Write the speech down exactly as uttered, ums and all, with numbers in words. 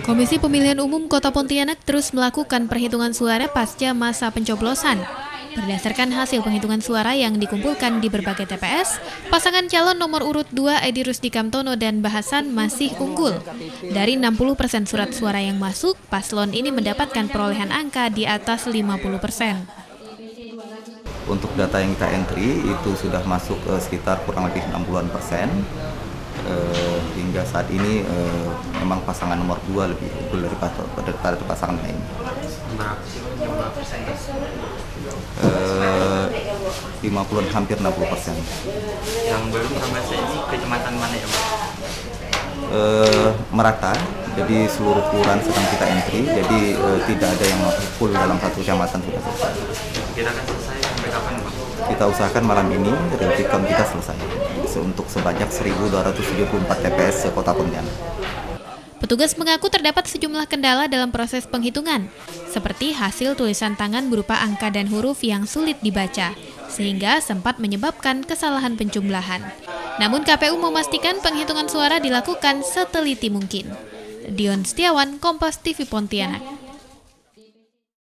Komisi Pemilihan Umum Kota Pontianak terus melakukan perhitungan suara pasca masa pencoblosan. Berdasarkan hasil penghitungan suara yang dikumpulkan di berbagai T P S, pasangan calon nomor urut dua Edi Rusdi Kamtono dan Bahasan masih unggul. Dari enam puluh persen surat suara yang masuk, paslon ini mendapatkan perolehan angka di atas lima puluh persen. Untuk data yang kita entry itu sudah masuk eh, sekitar kurang lebih enam puluhan persen. Eh, hingga saat ini eh, memang pasangan nomor dua lebih unggul daripada, daripada pasangan lain. Eh, lima puluh hampir enam puluh persen. Yang baru Prambanan ini kecamatan mana ya, Pak? Eh, merata, jadi seluruh kelurahan sedang kita entry, jadi eh, tidak ada yang full dalam satu kecamatan sudah selesai. Kita akan selesai sampai kapan, Pak? Kita usahakan malam ini real count kita selesai untuk sebanyak seribu dua ratus tujuh puluh empat T P S Kota Pontianak. Petugas mengaku terdapat sejumlah kendala dalam proses penghitungan, seperti hasil tulisan tangan berupa angka dan huruf yang sulit dibaca, sehingga sempat menyebabkan kesalahan penjumlahan. Namun K P U memastikan penghitungan suara dilakukan seteliti mungkin. Dion Setiawan, Kompas T V Pontianak.